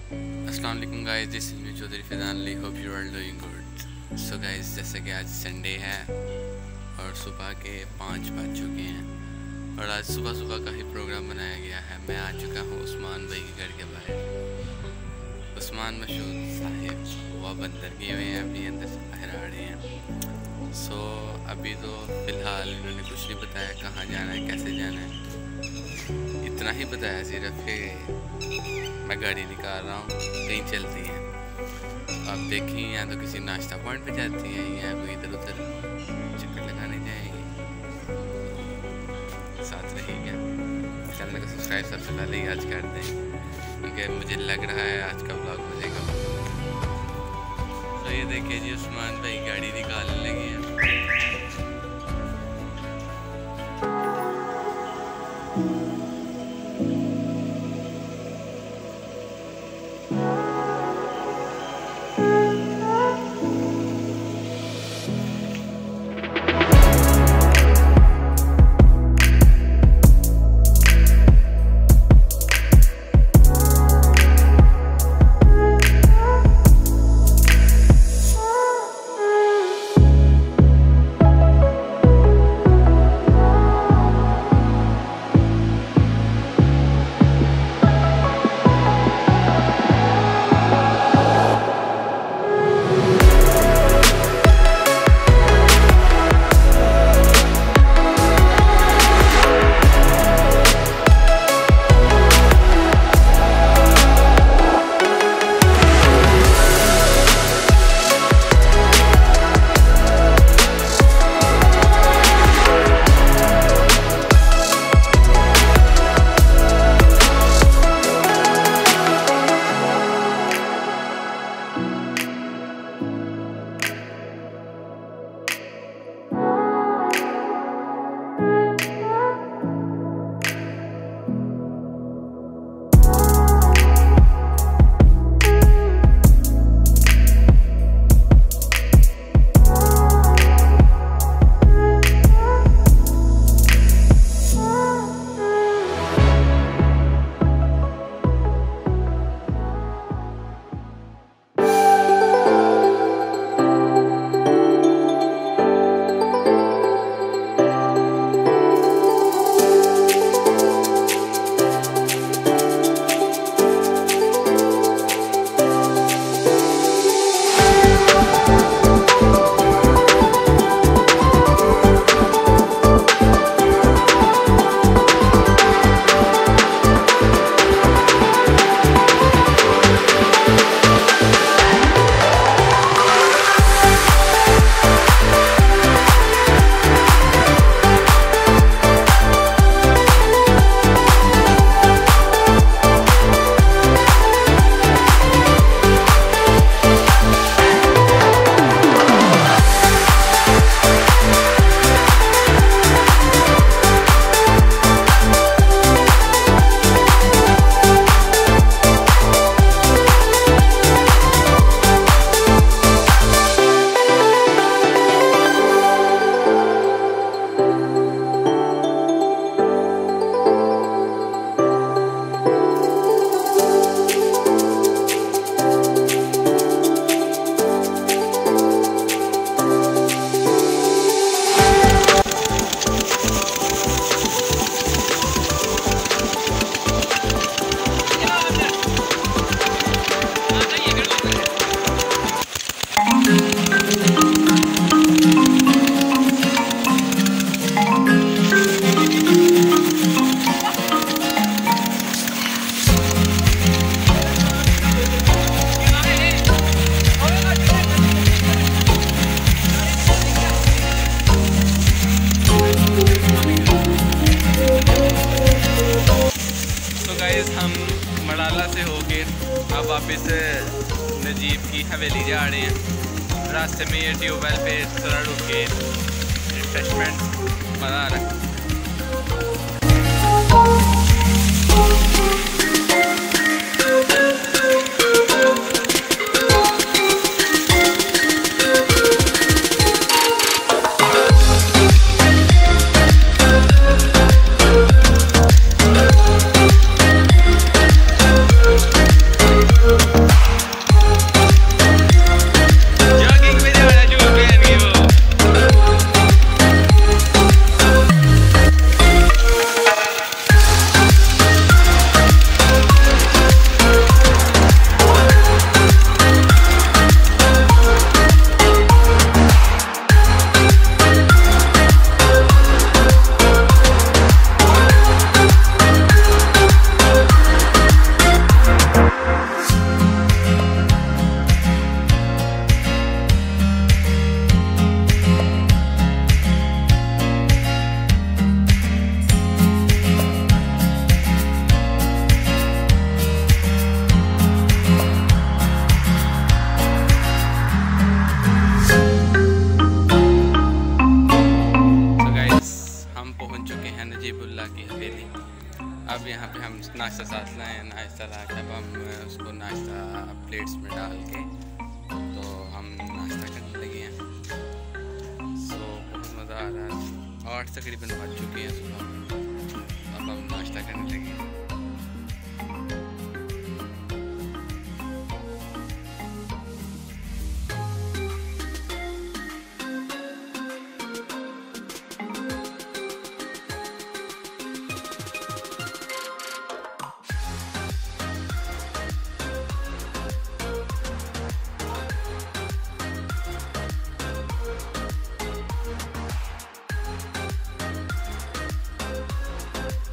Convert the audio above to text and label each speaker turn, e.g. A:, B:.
A: अस्सलाम वालेकुम guys, this is me Chaudhary Faizanali, hope you are doing good. So guys, जैसे कि आज संडे है और सुबह के 5 बज चुके हैं और आज सुबह सुबह का ही प्रोग्राम बनाया गया है। मैं आ चुका हूँ उस्मान भाई के घर के बाहर। उस्मान मशहूर साहिब वह बंदर गए हुए हैं, अभी अंदर से बाहर आ रहे हैं। सो अभी तो फ़िलहाल इन्होंने कुछ नहीं बताया कहाँ जाना है, कैसे जाना है, इतना ही बताया सिर्फ कि मैं गाड़ी निकाल रहा हूँ, कहीं चलती हैं। आप देखिए, या तो किसी नाश्ता पॉइंट पे जाती हैं या कोई इधर उधर चक्कर लगाने जाएंगे। साथ रहिएगा, चैनल को सब्सक्राइब सबसे पहले ही आज कर दें, क्योंकि मुझे लग रहा है आज का व्लॉग हो जाएगा। तो ये देखिए जी, उस्मान भाई गाड़ी निकालने लगे हैं। हम मराला से होके अब वापस नजीब की हवेली जा रहे हैं। रास्ते में ये ट्यूबवेल पे थोड़ा रुक के रिफ्रेशमेंट बना रहा। प्लेट्स में डाल के तो हम नाश्ता करने लगे हैं। सो बहुत मज़ा आ रहा है। 8 तकरीबन बज चुके हैं सुबह, अब हम नाश्ता करने लगे हैं।